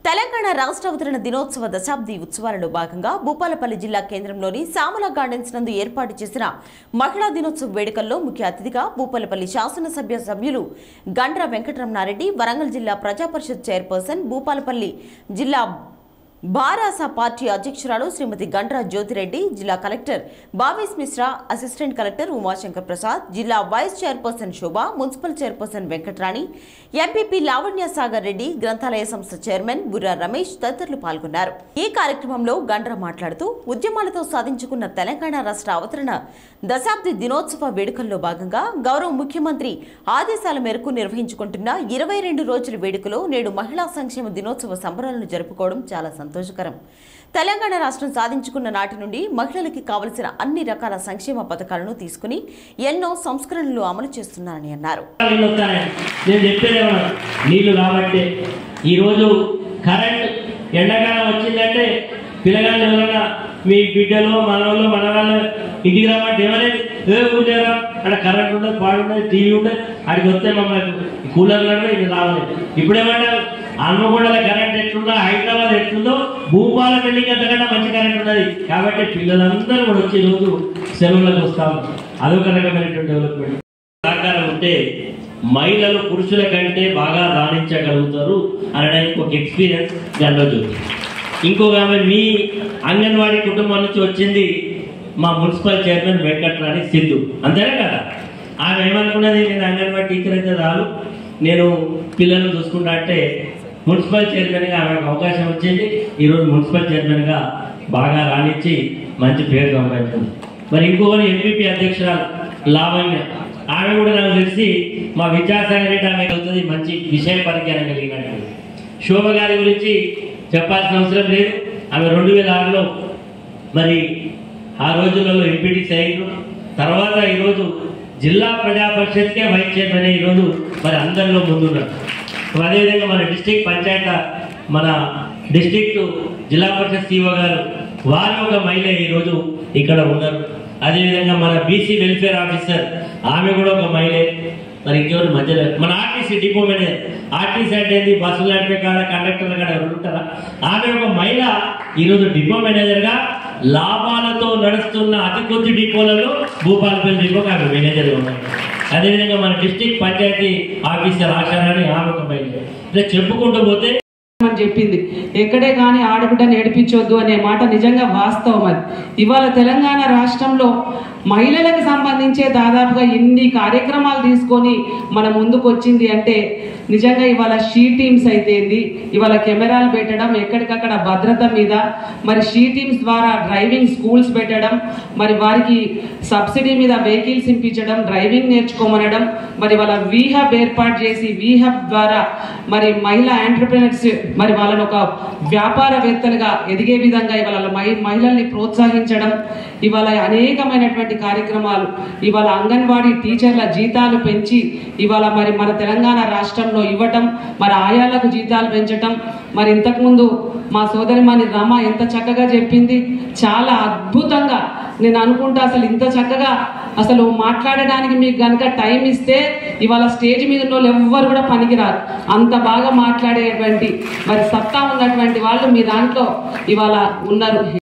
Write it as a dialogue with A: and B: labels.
A: తెలంగాణ రాష్ట్ర అవతరణ దినోత్సవ దశాబ్ది ఉత్సవాలలో భాగంగా భూపాలపల్లి జిల్లా కేంద్రంలోని శ్యామల గార్డెన్స్ నందు ఏర్పాటు చేసిన మహిళా దినోత్సవ వేడుకల్లో ముఖ్య అతిథిగా భూపాలపల్లి శాసనసభ్య సభ్యులు గండ్ర వెంకటరమణారెడ్డి, వరంగల్ జిల్లా ప్రజాపరిషత్ చైర్పర్సన్, భూపాలపల్లి జిల్లా భారాస పార్టీ అధ్యక్షురాలు శ్రీమతి గండ్ర జ్యోతిరెడ్డి, జిల్లా collector Bhavesh Mishra, assistant collector Umashankar Prasad, జిల్లా vice chairperson Shobha, municipal chairperson Venkatarani, MPP Lavanya Sagar Reddy, గ్రంథాలయ సంస్థ చైర్మన్ బుర్రా రమేష్ తదితరులు పాల్గొన్నారు. ఈ కార్యక్రమంలో గండ్ర మాట్లాడుతూ ఉద్యమాలతో సాధించుకున్న తెలంగాణ రాష్ట్ర అవతరణ దశాబ్ది దినోత్సవ వేడుకల్లో భాగంగా గౌరవ ముఖ్యమంత్రి ఆదేశాల మేరకు నిర్వహించుకుంటున్న 22 రోజుల వేడుకలో నేడు మహిళా సంక్షేమ దినోత్సవ సంబరాలను జరుపుకోవడం చాలా సంతోషకరం. తెలంగాణ రాష్ట్రం సాధించుకున్న నాటి నుండి మహిళలకి కావలసిన అన్ని రకాల సంక్షేమ పథకాలను తీసుకుని ఎన్నో సంస్కరణలు అమలు చేస్తున్నారని అన్నారు.
B: పిల్లగాళ్ళు ఎవరైనా మీ బిడ్డలు మనవాళ్ళు మనవాళ్ళు ఇంటికి రామంటే ఏమైనా అక్కడ కరెంట్ ఉండదు, పాడు ఉండదు, టీవీ ఉండదు. అక్కడికి వస్తే మమ్మల్ని కూలర్లలో ఇది రావాలి. ఇప్పుడేమంటారు హన్మకొండలో కరెంట్ ఎట్లుందో, హైదరాబాద్ ఎట్లుందో, భూపాలపల్లికి అంతకన్నా మంచి కరెంట్ ఉన్నది. కాబట్టి పిల్లలందరూ కూడా వచ్చి రోజు సెలవులకు వస్తాము. అదొక రకమైనటువంటి డెవలప్మెంట్. సహకారం ఉంటే మహిళలు పురుషుల కంటే బాగా రాణించగలుగుతారు అనడానికి ఒక ఎక్స్పీరియన్స్ గండ్ర జ్యోతి. ఇంకొక ఆమె మీ అంగన్వాడీ కుటుంబం నుంచి వచ్చింది, మా మున్సిపల్ చైర్మన్ వెంకటరాణి సింధు. అంతేనే కదా, ఆమె ఏమనుకున్నది, నేను అంగన్వాడీ టీచర్ అయితే రాదు, నేను పిల్లలను చూసుకుంటా అంటే మున్సిపల్ చైర్మన్గా ఆమెకు అవకాశం వచ్చింది. ఈరోజు మున్సిపల్ చైర్మన్గా బాగా రాణించి మంచి పేరు సంపాదించింది. మరి ఇంకొకరు ఎంపీపీ అధ్యక్షురాలు లావణ్య, ఆమె కూడా నాకు తెలిసి మా విద్యాసాగర్ రెడ్డి ఆమె అవుతుంది, మంచి విషయ పరిజ్ఞానం కలిగినట్టు. శోభ గారి గురించి చెప్పాల్సిన అవసరం లేదు. ఆమె 2006లో మరి ఆ రోజులలో ఎంపీటీసీ అయ్యారు. తర్వాత ఈరోజు జిల్లా ప్రజా పరిషత్కే వైస్ చైర్మన్ ఈరోజు మరి అందరిలో ముందున్నారు. అదేవిధంగా మన డిస్ట్రిక్ట్ పంచాయతీ, మన డిస్ట్రిక్ట్ జిల్లా పరిషత్ సిఓ గారు, వారు ఒక మహిళ ఈరోజు ఇక్కడ ఉన్నారు. అదేవిధంగా మన బీసీ వెల్ఫేర్ ఆఫీసర్, ఆమె కూడా ఒక మహిళ. మరి ఇంకెవరు మధ్యలో మన ఆర్టీసీ డిపో మేనేజర్, ఆర్టీసీ అంటే బస్సులు నడిపే కాడ కండక్టర్ల కాడ ఎవరు ఉంటారా, ఆమె ఒక మహిళ ఈరోజు డిపో మేనేజర్గా లాభాలతో నడుస్తున్న అతి కొద్ది డిపోలలో భూపాలపల్లి డిపోకి ఆమె మేనేజర్గా ఉన్నారు. అదేవిధంగా మన డిస్ట్రిక్ట్ పంచాయతీ ఆఫీసర్ ఆచారాన్ని ఆమె ఒక మహిళ. ఇలా చెప్పుకుంటూ పోతే
C: అని చెప్పింది, ఎక్కడే కానీ ఆడబిడ్డను ఏడిపించొద్దు అనే మాట నిజంగా వాస్తవం. అది ఇవాళ తెలంగాణ రాష్ట్రంలో మహిళలకు సంబంధించే దాదాపుగా ఇన్ని కార్యక్రమాలు తీసుకొని మన ముందుకు వచ్చింది అంటే నిజంగా ఇవాళ షీ టీమ్స్ అయితేంది, ఇవాళ కెమెరాలు పెట్టడం, ఎక్కడికక్కడ భద్రత మీద మరి షీ టీమ్స్ ద్వారా డ్రైవింగ్ స్కూల్స్ పెట్టడం, మరి వారికి సబ్సిడీ మీద వెహికల్స్ ఇంపించడం, డ్రైవింగ్ నేర్చుకోమనడం, మరి వాళ్ళ వీహబ్ ఏర్పాటు చేసి వీహబ్ ద్వారా మరి మహిళా ఎంటర్‌ప్రెన్యూర్స్ మరి వాళ్ళని ఒక వ్యాపారవేత్తలుగా ఎదిగే విధంగా ఇవాళ మహిళల్ని ప్రోత్సహించడం, ఇవాళ అనేకమైనటువంటి కార్యక్రమాలు, ఇవాళ అంగన్వాడీ టీచర్ల జీతాలు పెంచి ఇవాళ మరి మన తెలంగాణ రాష్ట్రంలో ఇవ్వటం, మరి ఆయాలకు జీతాలు పెంచటం. మరి ఇంతకుముందు మా సోదరిమణి రమ ఎంత చక్కగా చెప్పింది, చాలా అద్భుతంగా. నేను అనుకుంటా అసలు ఇంత చక్కగా అసలు మాట్లాడడానికి మీకు కనుక టైం ఇస్తే ఇవాళ స్టేజ్ మీద ఉన్న వాళ్ళు ఎవ్వరు కూడా పనికిరారు, అంత బాగా మాట్లాడేటువంటి మరి సత్తా ఉన్నటువంటి వాళ్ళు మీ దాంట్లో ఇవాళ ఉన్నారు.